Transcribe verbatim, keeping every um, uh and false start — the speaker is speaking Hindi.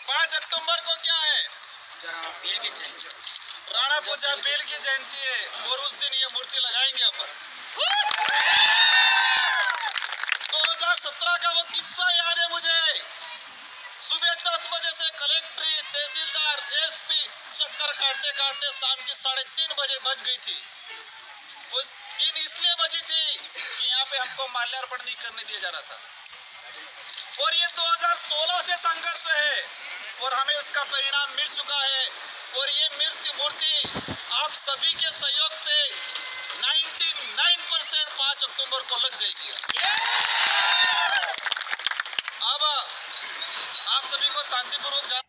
पाँच अक्टूबर को क्या है? भील की जयंती। राणा पूजा भील की जयंती है और उस दिन ये मूर्ति लगाएंगे अपन। दो हज़ार सत्रह का वो किस्सा याद है मुझे। सुबह दस बजे से कलेक्ट्री, तहसीलदार, एसपी चक्कर काटते काटते शाम की साढ़े तीन बजे बज गई थी। वो तीन इसलिए बजी थी कि यहाँ पे हमको माल्यार्पण नहीं करने दिया जा रहा था। और ये दो हज़ार सोलह से संघर्ष है और हमें उसका परिणाम मिल चुका है। और ये मूर्ति मूर्ति आप सभी के सहयोग से निन्यानवे परसेंट पाँच अक्टूबर को लग जाएगी। अब आप सभी को शांतिपूर्वक